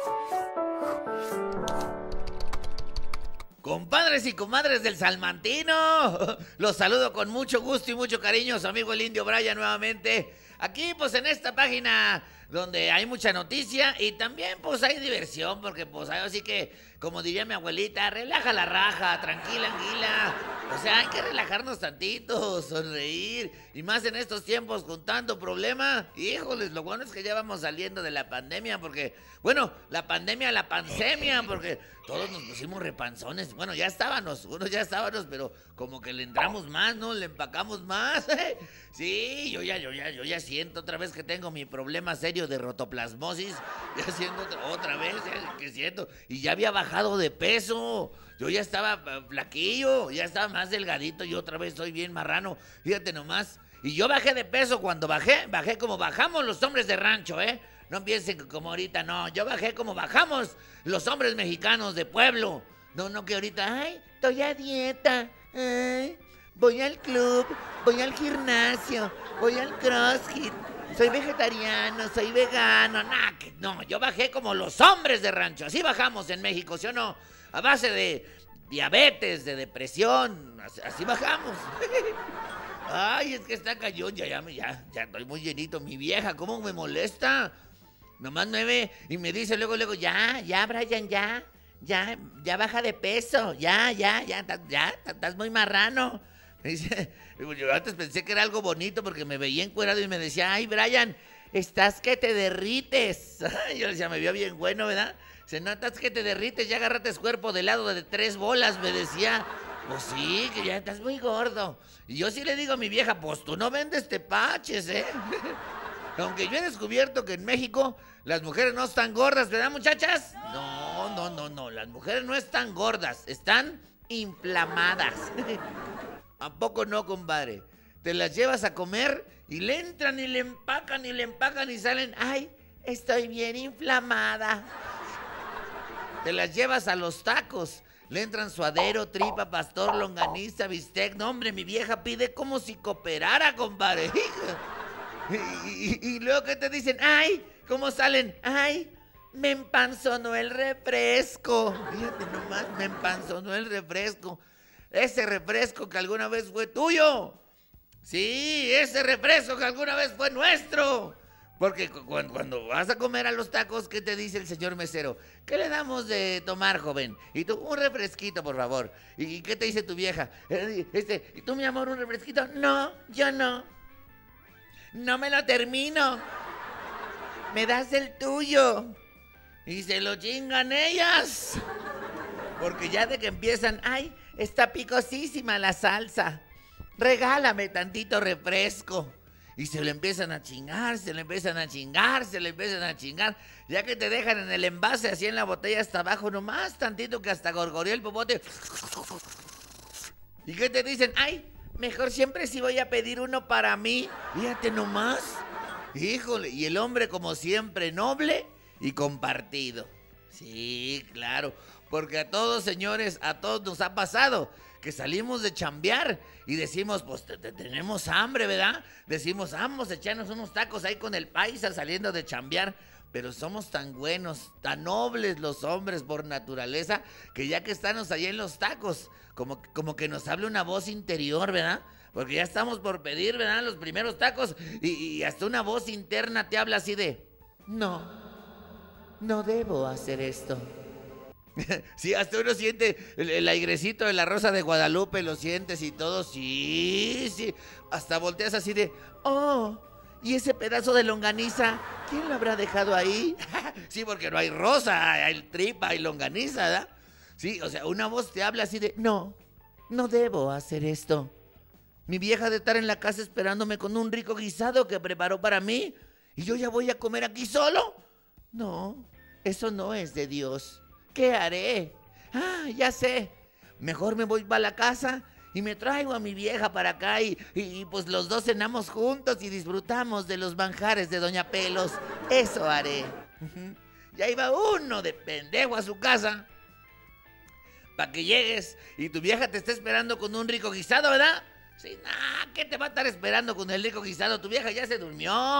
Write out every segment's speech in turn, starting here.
Compadres y comadres del Salmantino, los saludo con mucho gusto y mucho cariño, su amigo el Indio Brian nuevamente. Aquí pues en esta página donde hay mucha noticia y también pues hay diversión, porque pues así que, como diría mi abuelita, relaja la raja, tranquila anguila. O sea, hay que relajarnos tantito, sonreír, y más en estos tiempos con tanto problema. Híjoles, lo bueno es que ya vamos saliendo de la pandemia, porque, bueno, la pandemia, porque todos nos pusimos repanzones. Bueno, ya estábamos, pero como que le entramos más, ¿no? Le empacamos más. Sí, yo ya siento otra vez que tengo mi problema serio de rotoplasmosis. Ya siento otra vez, que siento. Y ya había bajado de peso. Yo ya estaba flaquillo, ya estaba más delgadito y otra vez estoy bien marrano. Fíjate nomás. Y yo bajé de peso cuando bajé como bajamos los hombres de rancho, ¿eh? No piensen que como ahorita, no. Yo bajé como bajamos los hombres mexicanos de pueblo. No que ahorita, ay, estoy a dieta. Ay, voy al club, voy al gimnasio, voy al CrossFit. Soy vegetariano, soy vegano. No, yo bajé como los hombres de rancho. Así bajamos en México, ¿sí o no? A base de diabetes, de depresión. Así bajamos. Ay, es que está cañón. Ya estoy muy llenito. Mi vieja, ¿cómo me molesta? Nomás me ve y me dice luego, ya, Brian, ya baja de peso. Ya, estás muy marrano. Me dice, yo antes pensé que era algo bonito porque me veía encuerado y me decía, ay, Brian, estás que te derrites. Yo le decía, me vio bien bueno, ¿verdad? Se notas que te derrites, ya agarraste cuerpo de helado de 3 bolas, me decía. Pues sí, que ya estás muy gordo. Y yo sí le digo a mi vieja, pues tú no vendes tepaches, ¿eh? Aunque yo he descubierto que en México las mujeres no están gordas, ¿verdad, muchachas? No, las mujeres no están gordas, están inflamadas. ¿A poco no, compadre? Te las llevas a comer y le entran y le empacan y salen, ay, estoy bien inflamada. Te las llevas a los tacos, le entran suadero, tripa, pastor, longaniza, bistec. No, hombre, mi vieja pide como si cooperara, compadre. Y luego que te dicen, ay, ¿cómo salen? Ay, me empanzonó el refresco. Fíjate nomás, me empanzonó el refresco. Ese refresco que alguna vez fue tuyo. Sí, ese refresco que alguna vez fue nuestro. Porque cuando vas a comer a los tacos, ¿qué te dice el señor mesero? ¿Qué le damos de tomar, joven? Y tú, un refresquito, por favor. ¿Y qué te dice tu vieja? ¿Y tú, mi amor, un refresquito? No, yo no. No me lo termino. Me das el tuyo. Y se lo chingan ellas. Porque ya de que empiezan, ay, está picosísima la salsa. Regálame tantito refresco. Y se le empiezan a chingar, ya que te dejan en el envase, así en la botella hasta abajo, nomás tantito que hasta gorgoreó el popote. ¿Y qué te dicen? Ay, mejor siempre sí voy a pedir uno para mí. Fíjate nomás. Híjole, y el hombre como siempre noble y compartido. Sí, claro, porque a todos, señores, a todos nos ha pasado que salimos de chambear y decimos, pues tenemos hambre, ¿verdad? Decimos, vamos a echarnos unos tacos ahí con el paisa saliendo de chambear. Pero somos tan buenos, tan nobles los hombres por naturaleza, que ya que estamos ahí en los tacos, como que nos habla una voz interior, ¿verdad? Porque ya estamos por pedir, ¿verdad? Los primeros tacos y hasta una voz interna te habla así de, no debo hacer esto. Sí, hasta uno siente el airecito de la Rosa de Guadalupe, lo sientes y todo, sí. Hasta volteas así de, oh, ¿y ese pedazo de longaniza? ¿Quién lo habrá dejado ahí? Sí, porque no hay rosa, hay tripa, hay longaniza, ¿verdad? Sí, o sea, una voz te habla así de, no debo hacer esto. Mi vieja de estar en la casa esperándome con un rico guisado que preparó para mí. ¿Y yo ya voy a comer aquí solo? No, eso no es de Dios. ¿Qué haré? Ya sé. Mejor me voy para la casa y me traigo a mi vieja para acá y pues los dos cenamos juntos y disfrutamos de los manjares de Doña Pelos. Eso haré. Ya iba uno de pendejo a su casa para que llegues y tu vieja te esté esperando con un rico guisado, ¿verdad? Sí, ¿qué te va a estar esperando con el rico guisado? Tu vieja ya se durmió.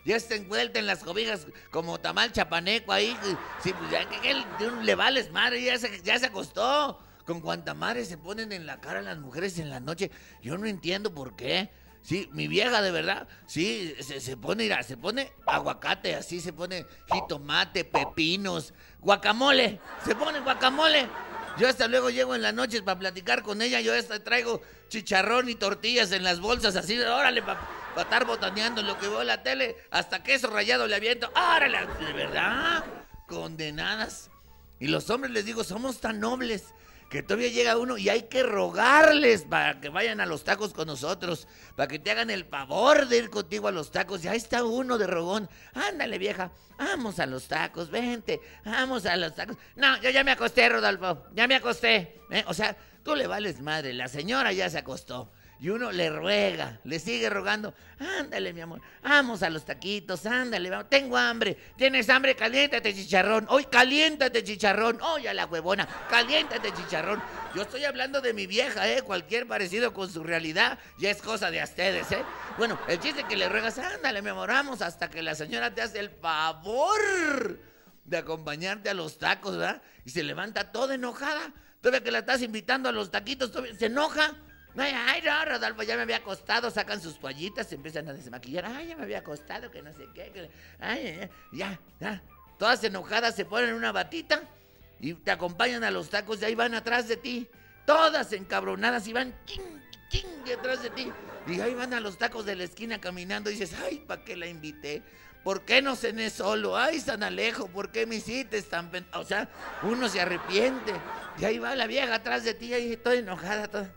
Ya está envuelta en las cobijas como tamal chapaneco ahí. Sí, pues ya que él le vales madre, ya se acostó. Con cuanta madre se ponen en la cara las mujeres en la noche. Yo no entiendo por qué. Sí, mi vieja de verdad, sí, se pone, mira, se pone aguacate, así se pone jitomate, pepinos, guacamole, se pone guacamole. Yo hasta luego llego en las noches para platicar con ella, yo hasta traigo chicharrón y tortillas en las bolsas, así, órale, para estar botaneando en lo que veo en la tele, hasta queso rallado le aviento, órale, de verdad, condenadas. Y los hombres les digo, somos tan nobles que todavía llega uno y hay que rogarles para que vayan a los tacos con nosotros, para que te hagan el favor de ir contigo a los tacos. Ya está uno de rogón. Ándale, vieja, vamos a los tacos, vente, vamos a los tacos. No, yo ya me acosté, Rodolfo, ya me acosté. O sea, tú le vales madre, la señora ya se acostó. Y uno le ruega, le sigue rogando, ándale, mi amor, vamos a los taquitos, ándale, vamos, tengo hambre, ¿tienes hambre? Caliéntate, chicharrón, hoy caliéntate, chicharrón, hoy a la huevona, caliéntate, chicharrón. Yo estoy hablando de mi vieja, cualquier parecido con su realidad ya es cosa de ustedes, Bueno, el chiste es que le ruegas, ándale, mi amor, vamos, hasta que la señora te hace el favor de acompañarte a los tacos, ¿verdad? Y se levanta toda enojada, todavía que la estás invitando a los taquitos, se enoja. Ay, no, Rodolfo, ya me había acostado, sacan sus toallitas, se empiezan a desmaquillar. Ay, ya me había acostado, que no sé qué. Ay, ya. Todas enojadas se ponen una batita y te acompañan a los tacos y ahí van atrás de ti. Todas encabronadas y van detrás de ti. Y ahí van a los tacos de la esquina caminando y dices, ay, ¿para qué la invité? ¿Por qué no cené solo? Ay, San Alejo, ¿por qué me hiciste tan O sea, uno se arrepiente. Y ahí va la vieja atrás de ti, ahí toda enojada, toda.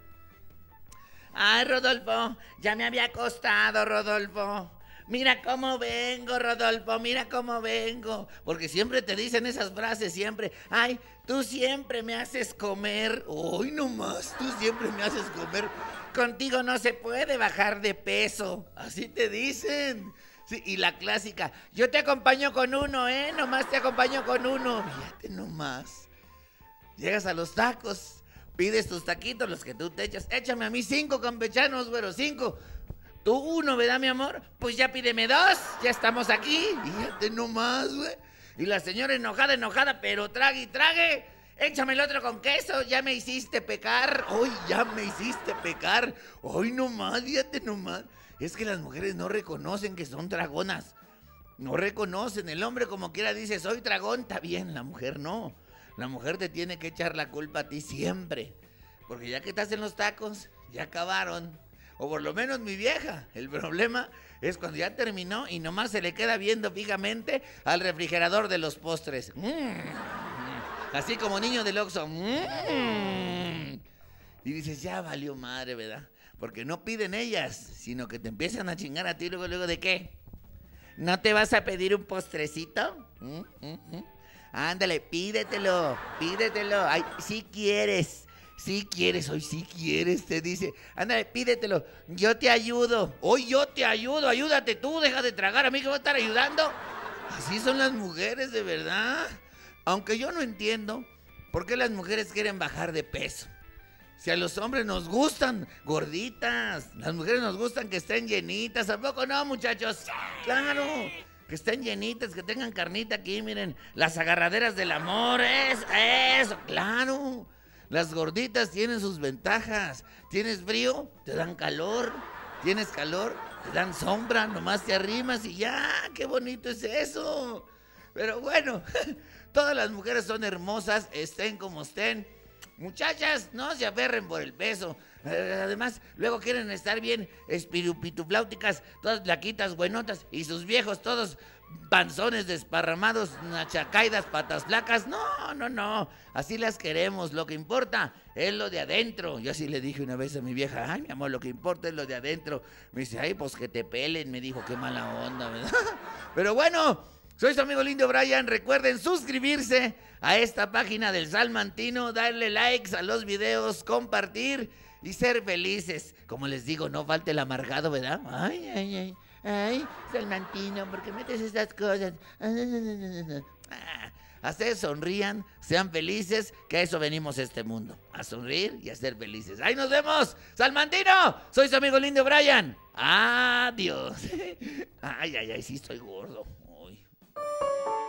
Ay, Rodolfo, ya me había acostado, Rodolfo. Mira cómo vengo, Rodolfo, mira cómo vengo. Porque siempre te dicen esas frases, siempre. Ay, tú siempre me haces comer. Hoy nomás, tú siempre me haces comer. Contigo no se puede bajar de peso. Así te dicen. Sí, y la clásica, yo te acompaño con uno, nomás te acompaño con uno. Fíjate nomás. Llegas a los tacos. Pides tus taquitos, los que tú te echas. Échame a mí 5 campechanos, güero, 5. Tú 1, ¿verdad, mi amor? Pues ya pídeme 2, ya estamos aquí. Fíjate nomás, güey. Y la señora enojada, pero trague y trague. Échame el otro con queso, ya me hiciste pecar. Hoy ya me hiciste pecar. Hoy nomás, fíjate nomás. Es que las mujeres no reconocen que son dragonas. No reconocen. El hombre como quiera dice, soy dragón, está bien. La mujer no. La mujer te tiene que echar la culpa a ti siempre. Porque ya que estás en los tacos, ya acabaron. O por lo menos mi vieja. El problema es cuando ya terminó y nomás se le queda viendo fijamente al refrigerador de los postres. Así como niño del Oxxo. Y dices, ya valió madre, ¿verdad? Porque no piden ellas, sino que te empiezan a chingar a ti luego ¿de qué? ¿No te vas a pedir un postrecito? Ándale, pídetelo. Ay, si quieres, hoy sí quieres, te dice. Ándale, pídetelo, yo te ayudo. Hoy yo te ayudo, ayúdate tú, deja de tragar, a mí que voy a estar ayudando. Así son las mujeres, de verdad. Aunque yo no entiendo por qué las mujeres quieren bajar de peso. Si a los hombres nos gustan gorditas, las mujeres nos gustan que estén llenitas. ¿A poco no, muchachos? Claro. Que estén llenitas, que tengan carnita aquí, miren, las agarraderas del amor, eso, claro. Las gorditas tienen sus ventajas. ¿Tienes frío? Te dan calor. ¿Tienes calor? Te dan sombra, nomás te arrimas y ya, qué bonito es eso. Pero bueno, todas las mujeres son hermosas, estén como estén. Muchachas, no se aferren por el peso. Además, luego quieren estar bien espirupitufláuticas, todas flaquitas, buenotas, y sus viejos todos panzones desparramados, nachacaidas, patas flacas. No, así las queremos. Lo que importa es lo de adentro. Yo así le dije una vez a mi vieja, ay, mi amor, lo que importa es lo de adentro. Me dice, ay, pues que te pelen, me dijo, qué mala onda, ¿verdad? Pero bueno, soy su amigo Lindio Bryan. Recuerden suscribirse a esta página del Salmantino, darle likes a los videos, compartir y ser felices. Como les digo, no falte el amargado, ¿verdad? Ay, Salmantino, ¿por qué metes estas cosas? A ustedes sonrían, sean felices, que a eso venimos a este mundo. A sonreír y a ser felices. ¡Ahí nos vemos! ¡Salmantino! Soy su amigo Lindo Brian. ¡Adiós! Ay, sí estoy gordo. Uy.